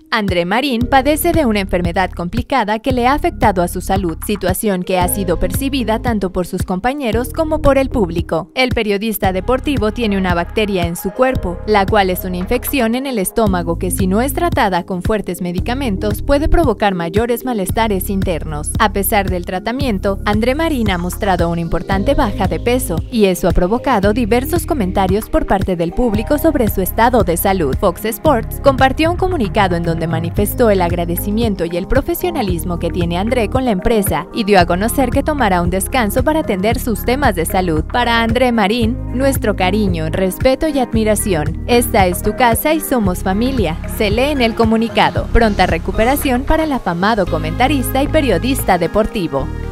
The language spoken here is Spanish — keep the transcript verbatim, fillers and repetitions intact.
André Marín padece de una enfermedad complicada que le ha afectado a su salud, situación que ha sido percibida tanto por sus compañeros como por el público. El periodista deportivo tiene una bacteria en su cuerpo, la cual es una infección en el estómago que, si no es tratada con fuertes medicamentos, puede provocar mayores malestares internos. A pesar del tratamiento, André Marín ha mostrado una importante baja de peso, y eso ha provocado diversos comentarios por parte del público sobre su estado de salud. Fox Sports compartió un comunicado en donde manifestó el agradecimiento y el profesionalismo que tiene André con la empresa y dio a conocer que tomará un descanso para atender sus temas de salud. Para André Marín, nuestro cariño, respeto y admiración. Esta es tu casa y somos familia, se lee en el comunicado. Pronta recuperación para el afamado comentarista y periodista deportivo.